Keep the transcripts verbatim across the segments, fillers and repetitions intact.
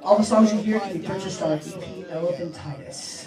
All the songs you hear can be purchased on E P Elephantitis.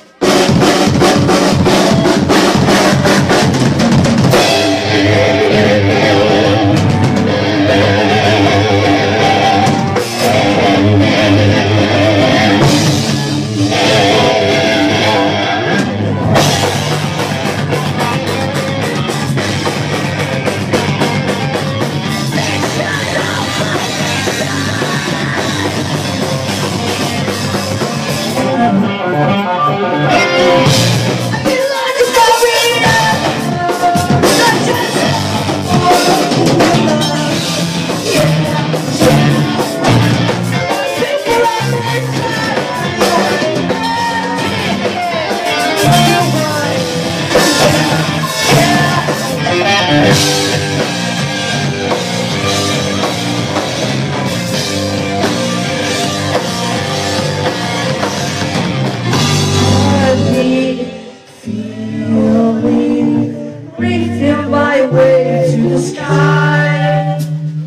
Reaching my way to the sky,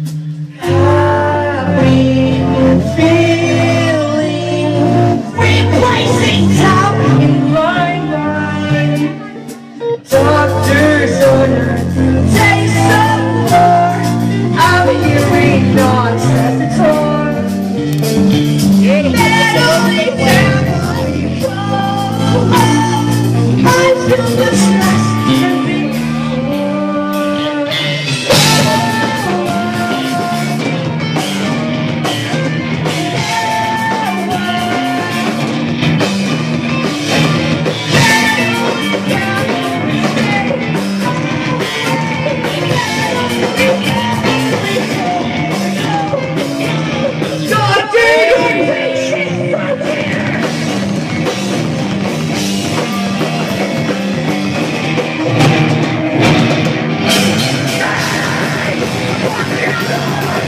happy and feeling, replacing doubt in my mind. Doctors order, take some more. I'm hearing nonsense at all. Mentally down, I feel the stress. Yeah.